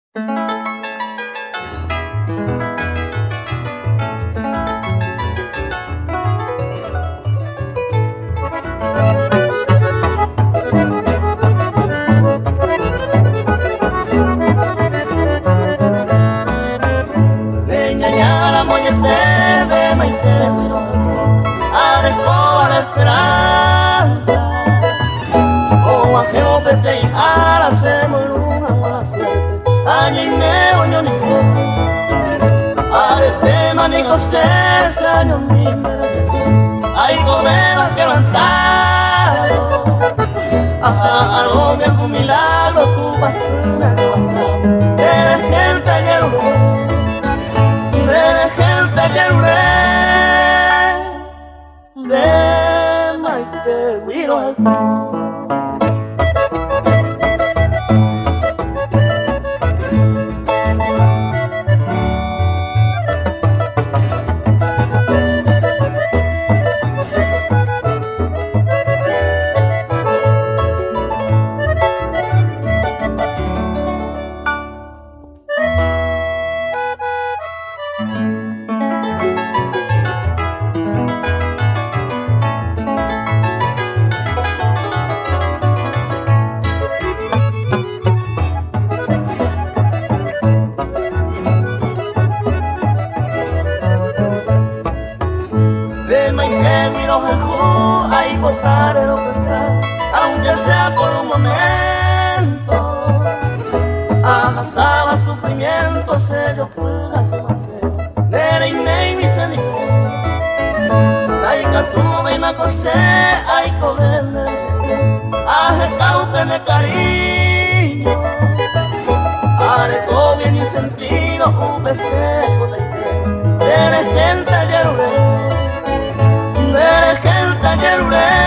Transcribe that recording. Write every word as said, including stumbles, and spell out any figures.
Leñañara moñete de maite huiro, areco la esperanza. O ajeo pete y ala se moruja mala suerte, año y medio año ni co. Arete manico se año mi ay comeba que levantado. Ajá, algo bien un milagro tu basura no pasado. Eres gente que lo eres gente que lo de maite huiro. De maite miro jejú, ahí botaré no pensar, aunque sea por un momento. Amasaba sufrimiento, se yo pude se maceo. Nere y ney mi se nico. Ay catuve y me acosé, ay covende. Aje caupe ne cariño. Areco bien mi sentido, upe seco de ite. Eres gente yerure. Eres gente yerure.